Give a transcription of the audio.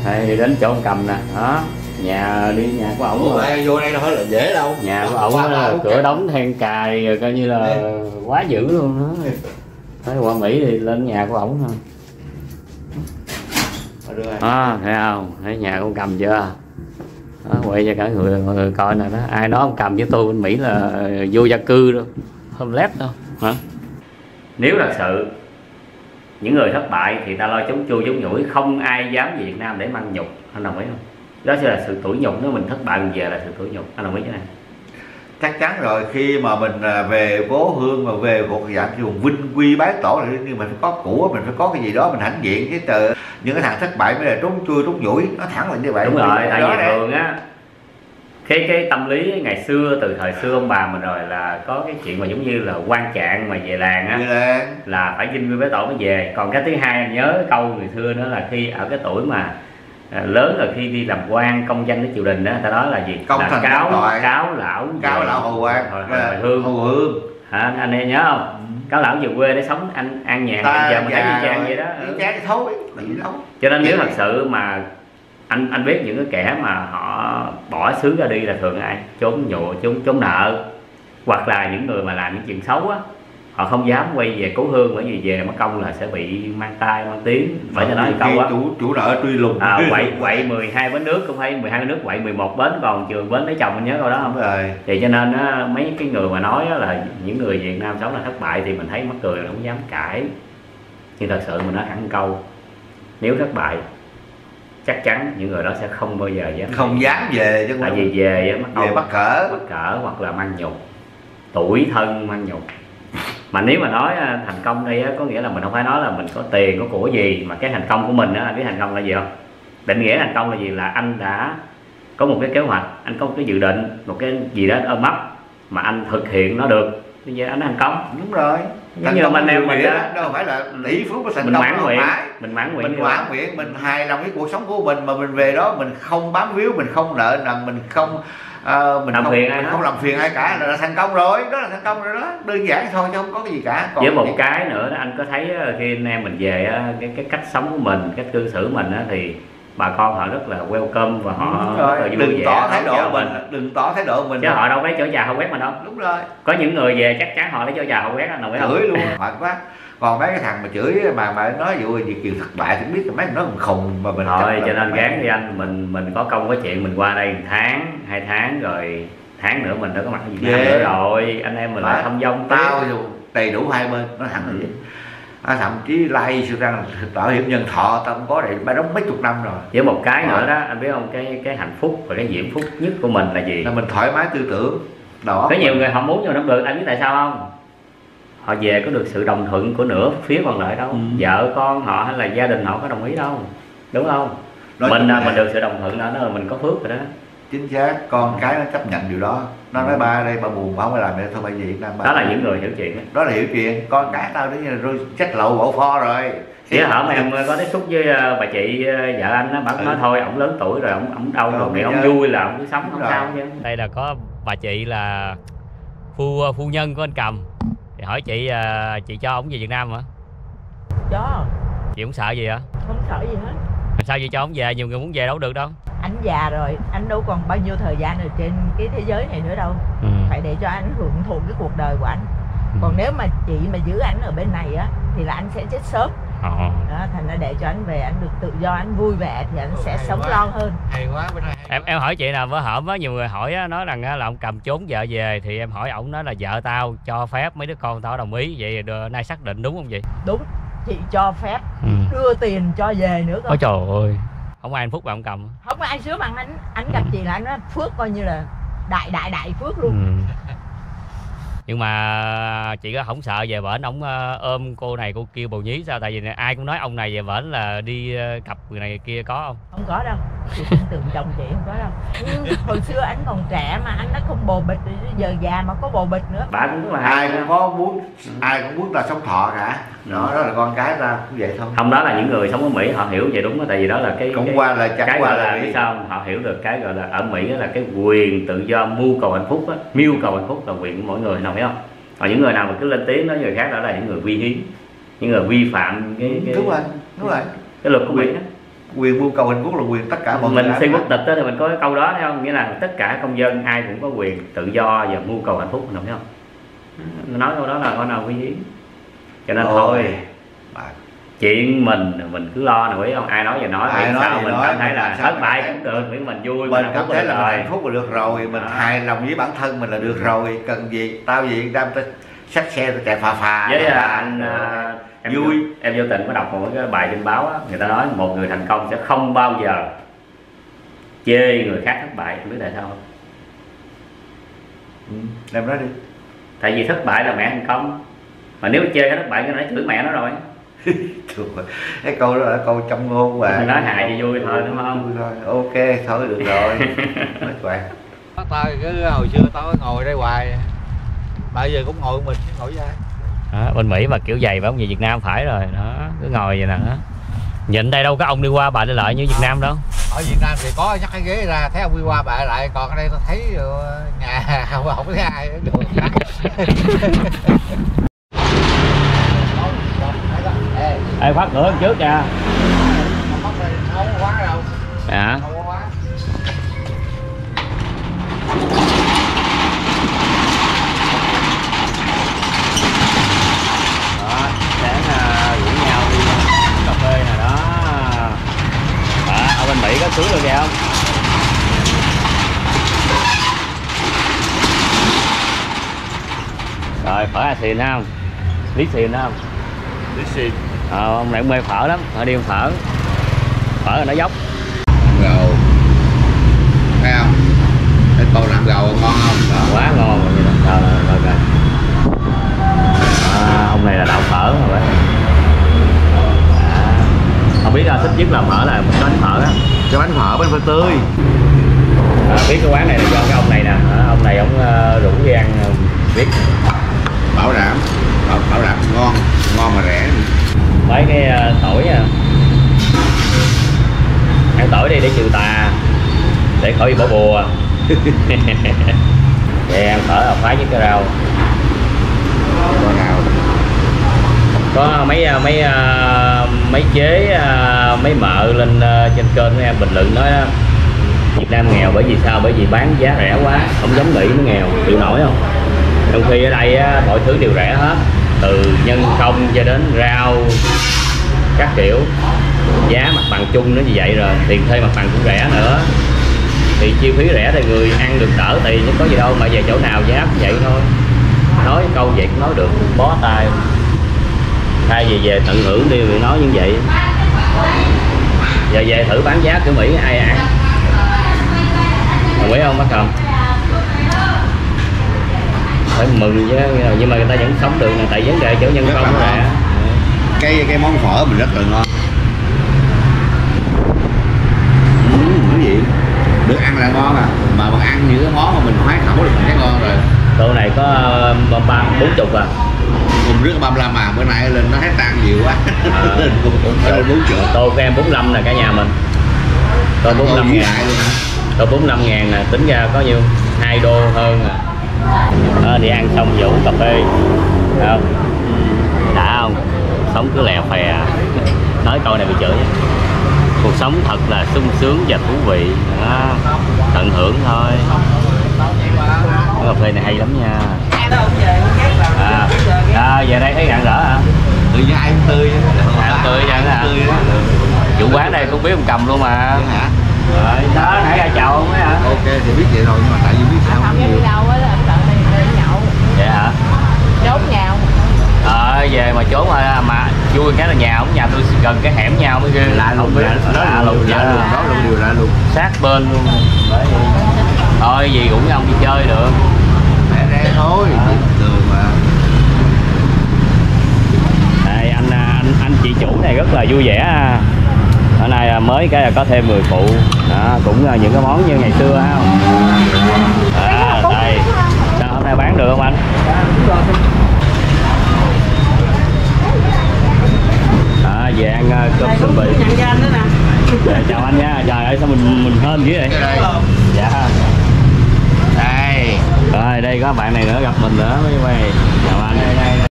Đây đến chỗ ông Cầm nè, đó, nhà của ổng rồi. Vô đây đâu phải là dễ đâu. Nhà của ổng cửa đóng then cài rồi, coi như là quá dữ luôn đó. Tới qua Mỹ thì lên nhà của ổng thôi. Thấy không? Thấy nhà của ông Cầm chưa? Đó, quay cho cả mọi người coi nè đó. Ai nói ông Cầm với tôi bên Mỹ là vô gia cư đâu, homeless đâu hả? Nếu thật sự những người thất bại thì ta lo chống chui chống nhủi, không ai dám về Việt Nam để mang nhục, anh đồng ý không? Đó sẽ là sự tủi nhục, nếu mình thất bại mình về là sự tủi nhục, anh đồng ý cái này? Chắc chắn rồi, khi mà mình về cố hương mà về một dạng dùng vinh quy bái tổ thì mình phải có của, mình phải có cái gì đó mình hãnh diện chứ. Từ những cái thằng thất bại mới là trốn chui trốn nhủi, nó thẳng là như vậy. Đúng rồi, tại vì thường á cái tâm lý ngày xưa, từ thời xưa ông bà mình rồi là có cái chuyện mà giống như là quan trạng mà về làng á là phải vinh quy bái tổ mới về. Còn cái thứ hai anh nhớ câu người xưa nữa là khi ở cái tuổi mà lớn rồi, khi đi làm quan công danh với triều đình đó, người ta nói là gì? Công là thần cáo lão hồi quan hồi hương hả? Anh em nhớ không? Cáo lão về quê để sống anh an nhàn, giờ mình thấy y chang vậy đó. Chán thối. Cho nên nếu thật sự mà anh biết những cái kẻ mà họ bỏ xứ ra đi là thường ai? Trốn nợ, hoặc là những người mà làm những chuyện xấu á, họ không dám quay về cố hương, bởi vì về mất công là sẽ bị mang tai mang tiếng. Bởi cho nói câu á, chủ nợ truy lùng. Quậy 12 bến nước, không phải 12 bến nước, quậy 11 bến còn trường bến lấy chồng, anh nhớ câu đó không? Đúng rồi. Thì cho nên á, mấy cái người mà nói là những người Việt Nam sống là thất bại thì mình thấy mắc cười, không dám cãi. Nhưng thật sự mình nói thẳng câu, nếu thất bại chắc chắn những người đó sẽ không bao giờ dám về chứ. Tại vì về mắc cỡ hoặc là mang nhục, tủi thân mang nhục. Mà nếu mà nói thành công đây á, có nghĩa là mình không phải nói là mình có tiền có của gì, mà cái thành công của mình á, anh biết thành công là gì không? Định nghĩa thành công là gì? Là anh đã có một cái kế hoạch, anh có một cái dự định, một cái gì đó ôm ấp mà anh thực hiện nó được, bây giờ anh thành công. Đúng rồi. Giống như mình nêu mình đó, đâu phải là tỷ phú có thành mình công. Mình mãn nguyện, mình hài lòng với cuộc sống của mình, mà mình về đó mình không bám víu, mình không nợ nần, mình không không làm phiền ai cả là thành công rồi. Đó là thành công rồi đó, đơn giản thôi chứ không có cái gì cả. Còn với một cái nữa đó, anh có thấy khi anh em mình về cái cách sống của mình, cách cư xử mình á, thì bà con họ rất là welcome và họ rất là vui vẻ. Đừng tỏ thái độ mình chứ họ đâu phải chỗ già họ quét mình đâu. Đúng rồi. Có những người về chắc chắn họ lấy chỗ già họ quét, anh nào phải không? Chửi luôn mệt quá. Còn mấy cái thằng mà chửi mà nói vụ gì kiểu thất bại thì biết là mấy nó còn khùng mà mình thôi. Cho nên gán đi anh, mình có công có chuyện, mình qua đây 1 tháng 2 tháng rồi tháng nữa mình đã có mặt ở Việt Nam nữa rồi, anh em mình lại thông dong tao dù đầy đủ hai bên, nó thẳng vậy. Thậm chí lay sự rằng bảo hiểm nhân thọ tao cũng có đầy ba đóng mấy chục năm rồi. Với một cái nữa đó anh biết không, cái hạnh phúc và cái diễm phúc nhất của mình là gì? Là mình thoải mái tư tưởng. Có nhiều người họ muốn nhưng mà không được, anh biết tại sao không? Họ về có được sự đồng thuận của nửa phía còn lại đâu. Vợ con họ hay là gia đình họ có đồng ý đâu, đúng không? Mình được sự đồng thuận đó là mình có phước rồi đó. Chính xác, con cái nó chấp nhận điều đó. Nó nói ba đây ba buồn, ba không phải làm nữa thôi, bây giờ Việt Nam ba. Đó là những người hiểu chuyện đó. Đó là hiểu chuyện, con cái tao đến như rồi chết lậu bộ pho rồi. Chứ hổm em có tiếp xúc với bà chị vợ anh đó, bà nói thôi ổng lớn tuổi rồi, ổng đau rồi, thì ổng vui là ổng cứ sống không sao chứ. Đây là có bà chị là phu nhân của anh Cầm. Thì hỏi chị cho ổng về Việt Nam hả? Cho. Chị không sợ gì hả? Không sợ gì hết. Sao vậy cho ổng về? Nhiều người muốn về đâu được đâu. Anh già rồi, anh đâu còn bao nhiêu thời gian ở trên cái thế giới này nữa đâu. Phải để cho anh hưởng thụ cái cuộc đời của anh. Còn nếu mà chị mà giữ anh ở bên này á thì là anh sẽ chết sớm. Đó, thành ra để cho anh về, anh được tự do, anh vui vẻ thì anh sẽ sống lo hơn. Hay quá bên này. Em hỏi chị nào bữa hổm á, nhiều người hỏi á, nói rằng là ông Cầm trốn vợ về, thì em hỏi ổng nói là vợ tao cho phép, mấy đứa con tao đồng ý, vậy nay xác định đúng không vậy? Đúng, chị cho phép, đưa tiền cho về nữa cơ. Ôi trời ơi, không ai hạnh phúc bằng ông Cầm. Không có ai sướng bằng anh gặp chị là anh nói phước coi như là đại phước luôn. Nhưng mà chị có không sợ về bển ổng ôm cô này cô kia bầu nhí sao? Tại vì ai cũng nói ông này về bển là đi cặp người này kia, có không? Không có đâu, chị tin tưởng chồng chị không có đâu. Hồi xưa anh còn trẻ mà anh đã không bồ bịch, giờ già mà có bồ bịch nữa. Bà cũng là ai cũng muốn ta sống thọ cả. Đó là con cái ta cũng vậy thôi. Không, đó là những người sống ở Mỹ họ hiểu vậy đúng đó, tại vì đó là cái qua là cái gọi là biết sao không? Họ hiểu được cái gọi là ở Mỹ là cái quyền tự do mưu cầu hạnh phúc á, mưu cầu hạnh phúc là quyền của mỗi người, nào biết không? Còn những người nào mà cứ lên tiếng nói người khác đó là những người vi hiến, những người vi phạm cái đúng rồi cái luật của Mỹ đó. quyền mưu cầu hạnh phúc là quyền tất cả mọi người. Mình xin quốc tịch thì mình có cái câu đó thấy không, nghĩa là tất cả công dân ai cũng có quyền tự do và mưu cầu hạnh phúc, mình thấy không? Nói câu đó là câu nào quý hiếm, cho nên thôi chuyện mình cứ lo nào, biết không? Ai nói giờ nói, ai nói sao mình nói, cảm thấy là thất bại cũng được, miễn mình vui, mình cảm thấy là hạnh phúc là được rồi, mình hài lòng với bản thân mình là được rồi, cần gì tao gì tao xách xe tao chạy phà với anh vui. Em vô tình có đọc một cái bài trên báo á, người ta nói một người thành công sẽ không bao giờ chê người khác thất bại, không biết tại sao không? Em nói đi. Tại vì thất bại là mẹ thành công, mà nếu chê thất bại cái nó chửi mẹ nó rồi. Cái câu đó là câu trong ngôn và nói hại thì vui thôi, đúng không? Thôi. Ok thôi được rồi. Nói quạt tao cứ hồi xưa tao ngồi đây hoài, bây giờ cũng ngồi mình chứ ngồi với ai. Bên Mỹ mà kiểu giày phải không, về Việt Nam phải rồi đó, cứ ngồi vậy nè đó. Nhìn đây đâu có ông đi qua bà đi lại như Việt Nam đâu. Ở Việt Nam thì có nhắc cái ghế ra thấy ông đi qua bà lại, còn ở đây tao thấy nhà không thấy ai được. Ê, khóa cửa trước nha. Không có khóa đâu. Dạ. Không có khóa. Đó, sáng rủ nhau đi cà phê nè đó. Ở bên Mỹ có cưới được kìa không? Rồi phở Asin không? Lý Xìn không? Lý Xìn. Ông này cũng mê phở lắm, họ đi ăn phở. Phở là nó dốc. Gầu. Thấy không? Cái con làm gầu ngon không? Đó. Quá ngon rồi. Rồi. Ông này là đạo phở rồi đấy. Không biết thích nhất là phở là bánh phở đó. Cái bánh phở tươi. Biết cái quán này là do cái ông này nè. Ông này ông rủ đi ăn biết. Bảo đảm ngon mà rẻ. Mấy cái tỏi nha. Ăn tỏi đi để trừ tà, để khỏi bị bỏ bùa. Vậy ăn phở là phái với cái rau. Nào Có mấy chế mấy mợ lên trên kênh của em bình luận nói đó, Việt Nam nghèo bởi vì sao? Bởi vì bán giá rẻ quá, không giống Mỹ mới nghèo, chịu nổi không? Trong khi ở đây mọi thứ đều rẻ hết, từ nhân công cho đến rau các kiểu, giá mặt bằng chung nó như vậy rồi, tiền thuê mặt bằng cũng rẻ nữa, thì chi phí rẻ thì người ăn được đỡ tiền, chứ có gì đâu mà về chỗ nào giá cũng vậy thôi. Nói câu vậy cũng nói được, bó tay. Thay vì về tận hưởng đi thì nói như vậy. Giờ về thử bán giá kiểu Mỹ ai ăn. Đồng ý không bác Cầm? Phải mừng chứ, nhưng mà người ta vẫn sống được nè, tại vấn đề chỗ nhân công rẻ. Cái món phở mình rất là ngon. Cái gì? Được ăn là ngon à, mà ăn những cái món mà mình khoái khẩu là mình thấy ngon rồi. Tô này có 40 à. Cùng trước 35 mà bữa nay lên nó thấy tăng nhiều quá. Lên cũng 40. Tô của em 45 là cả nhà mình. Tô 45 ngàn. Tô 45 ngàn nè, tính ra có nhiêu? 2 đô hơn à. Đó, đi ăn xong vô uống cà phê. Thấy không? Đã không? Sống cứ lè phè. Nói câu này bị chửi. Cuộc sống thật là sung sướng và thú vị. Đó. Tận hưởng thôi. Cà phê này hay lắm nha. Về đây thấy rạng rỡ hả? Tự nhiên ai cũng tươi. Ai cũng tươi vậy hả? Chủ quán đây cũng biết ông Cầm luôn mà. Hả? Rồi đó, nãy ra chào không ấy hả? Ok thì biết vậy rồi, nhưng mà tại vì biết sao không đi đâu á là tận đây đi nhậu. Vậy hả? Trốn nhau. Về mà trốn mà vui cái là nhà ông, nhà tôi gần cái hẻm nhau mới ghê. Lạ luôn, lạ luôn, đó luôn điều lạ luôn. Sát bên luôn. Thôi gì cũng ông đi chơi được. Rẻ thôi, đường mà. Đây anh chị chủ này rất là vui vẻ. Hôm nay mới cái là có thêm người phụ. Đó, cũng những cái món như ngày xưa không? Đây. Sao hôm nay bán được không anh? Về ăn cơm sườn bì. Chào anh nha. Trời ơi sao mình hên dữ vậy? Dạ. Đây. Rồi đây có bạn này nữa gặp mình nữa mấy quay. Chào anh.